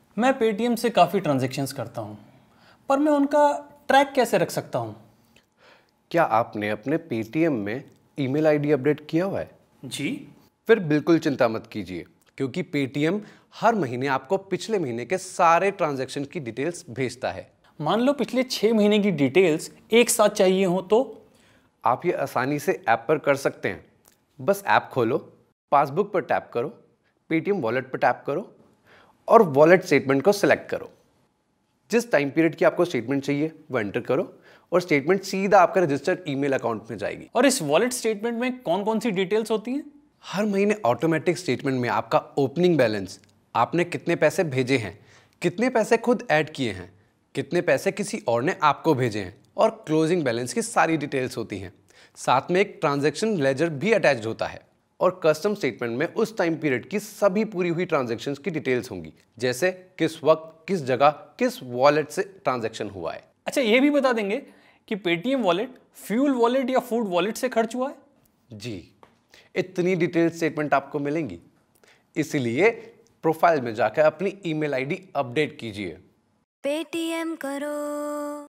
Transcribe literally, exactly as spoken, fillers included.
मैं पेटीएम से काफ़ी ट्रांजैक्शंस करता हूँ, पर मैं उनका ट्रैक कैसे रख सकता हूँ? क्या आपने अपने पेटीएम में ईमेल आईडी अपडेट किया हुआ है? जी। फिर बिल्कुल चिंता मत कीजिए, क्योंकि पेटीएम हर महीने आपको पिछले महीने के सारे ट्रांजैक्शन की डिटेल्स भेजता है। मान लो पिछले छः महीने की डिटेल्स एक साथ चाहिए हो तो? आप ये आसानी से ऐप पर कर सकते हैं। बस ऐप खोलो, पासबुक पर टैप करो, पेटीएम वॉलेट पर टैप करो और वॉलेट स्टेटमेंट को सिलेक्ट करो। जिस टाइम पीरियड की आपको स्टेटमेंट चाहिए वो एंटर करो और स्टेटमेंट सीधा आपका रजिस्टर्ड ईमेल अकाउंट में जाएगी। और इस वॉलेट स्टेटमेंट में कौन कौन सी डिटेल्स होती हैं? हर महीने ऑटोमेटिक स्टेटमेंट में आपका ओपनिंग बैलेंस, आपने कितने पैसे भेजे हैं, कितने पैसे खुद ऐड किए हैं, कितने पैसे किसी और ने आपको भेजे हैं और क्लोजिंग बैलेंस की सारी डिटेल्स होती हैं। साथ में एक ट्रांजैक्शन लेजर भी अटैच्ड होता है और कस्टम स्टेटमेंट में उस टाइम पीरियड की सभी पूरी हुई ट्रांजैक्शंस की डिटेल्स होंगी, जैसे किस वक्त, किस जगह, किस वॉलेट से ट्रांजैक्शन हुआ है। अच्छा, ये भी बता देंगे कि पेटीएम वॉलेट फ्यूल वॉलेट या फूड वॉलेट से खर्च हुआ है? जी, इतनी डिटेल स्टेटमेंट आपको मिलेंगी, इसलिए प्रोफाइल में जाकर अपनी ईमेल आईडी अपडेट कीजिए। पेटीएम करो।